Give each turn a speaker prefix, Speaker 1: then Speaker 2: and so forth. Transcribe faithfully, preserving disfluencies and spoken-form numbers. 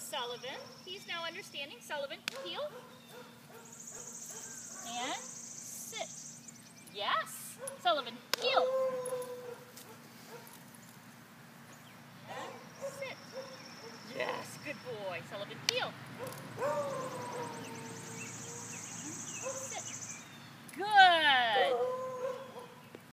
Speaker 1: Sullivan. He's now understanding. Sullivan, heel. And sit. Yes. Sullivan, heel. And sit. Yes, good boy. Sullivan, heel.